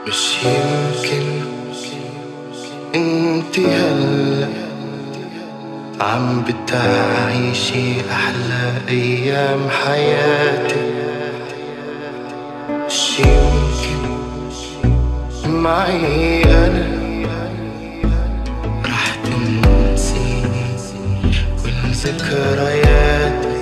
مش يمكن انتي هلا عم بتعيشي احلى ايام حياتي. مش يمكن معي انا رح تنسيني كل ذكرياتي.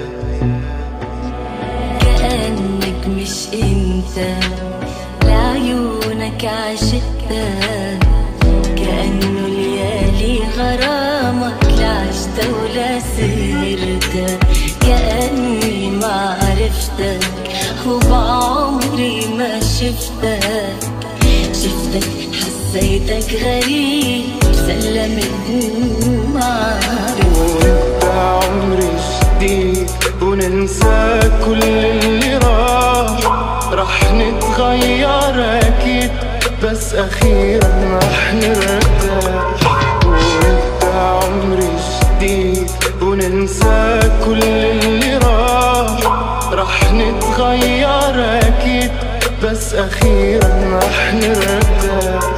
كأنك مش انت، لعيونك عشقتها، كأنه ليالي غرامك لا عشت ولا سهرتها. كأني ما عرفتك وبعمري ما شفتك، حسيتك غريب سلمت معاك. وانت عمري جديد وننسى كل اللي رح نتغير اكيد، بس اخيرا رح نرتاح. وانت عمري جديد وننسى كل اللي رح نتغير اكيد، بس اخيرا رح نرتاح.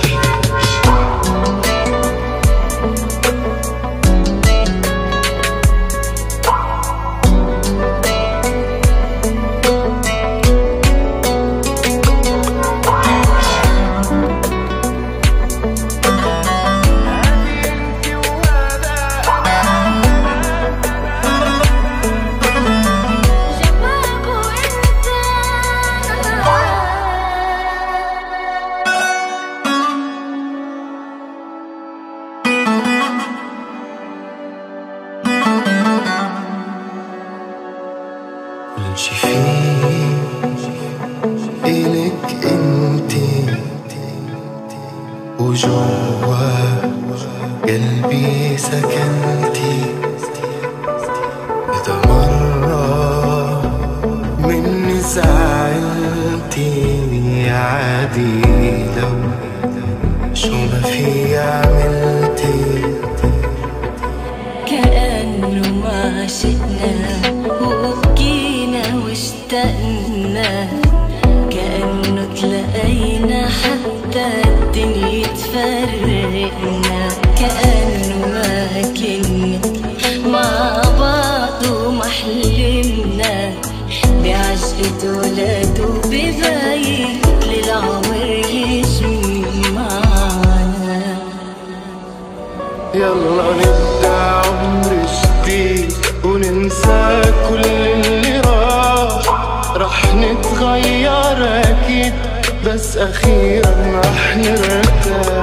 كل شي فيه إلك انتي، وجوا قلبي سكنتي. إذا مرة مني زعلتي عادي، لو شو ما في عملتي. كأنه ما شئنا وبكينا واشتقنا، كأنه تلاقينا حتى الدنيا تفرقنا. كأنه ما كنا مع بعض وما حلمنا بعشقة ولاد وببيت للعمر يجمعنا. يلا نبدأ عمر جديد وننسى كل اللي رح نتغير أكيد، بس أخيرا رح نرتاح.